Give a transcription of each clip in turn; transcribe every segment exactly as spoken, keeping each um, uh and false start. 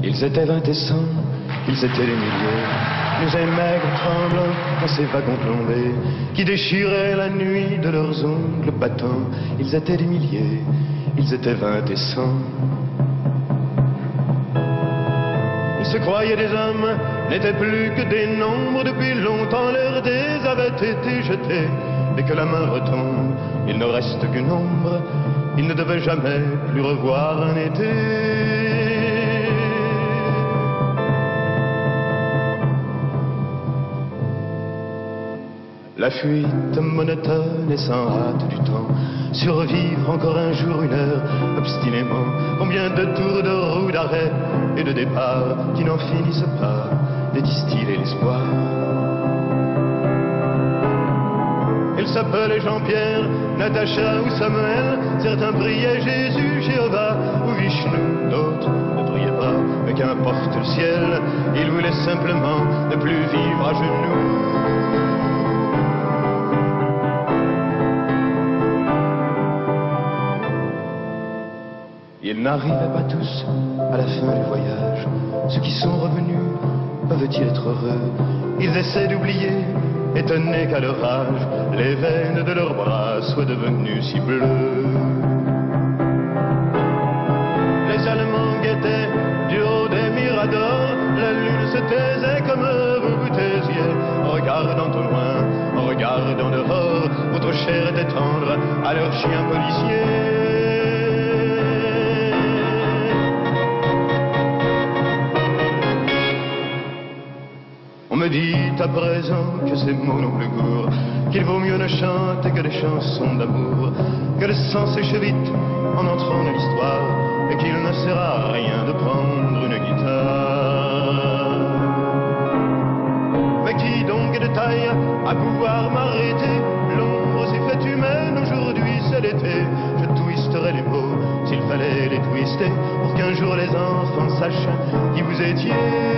Ils étaient vingt et cent, ils étaient des milliers, nus et maigres, tremblants dans ces wagons plombés, qui déchiraient la nuit de leurs ongles battants. Ils étaient des milliers, ils étaient vingt et cent. Ils se croyaient des hommes, n'étaient plus que des nombres. Depuis longtemps leurs dés avaient été jetés. Dès que la main retombe, il ne reste qu'une ombre. Ils ne devaient jamais plus revoir un été. La fuite monotone et sans hâte du temps, survivre encore un jour, une heure, obstinément. Combien de tours de roue, d'arrêt et de départ qui n'en finissent pas de distiller l'espoir. Ils s'appelaient Jean-Pierre, Natacha ou Samuel. Certains priaient Jésus, Jéhovah ou Vishnu. D'autres ne priaient pas, mais qu'importe le ciel. Ils voulaient simplement ne plus vivre à genoux. Ils n'arrivaient pas tous à la fin du voyage. Ceux qui sont revenus peuvent-ils être heureux? Ils essaient d'oublier, étonnés qu'à leur âge, les veines de leurs bras soient devenues si bleues. Les Allemands guettaient du haut des miradors. La lune se taisait comme vous vous taisiez, regardant au loin, regardant dehors. Votre chair était tendre à leurs chiens policiers. On me dit à présent que ces mots n'ont plus cours, qu'il vaut mieux ne chanter que des chansons d'amour, que le sang sèche vite en entrant dans l'histoire, et qu'il ne sert à rien de prendre une guitare. Mais qui donc est de taille à pouvoir m'arrêter? L'ombre s'est faite humaine, aujourd'hui c'est l'été. Je twisterai les mots s'il fallait les twister, pour qu'un jour les enfants sachent qui vous étiez.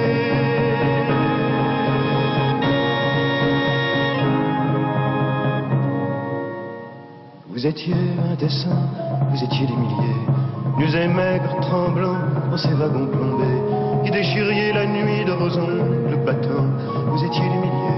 Vous étiez indécents, vous étiez des milliers, nus et maigres, tremblants dans ces wagons plombés, qui déchiriez la nuit de vos ongles battants. Vous étiez des milliers.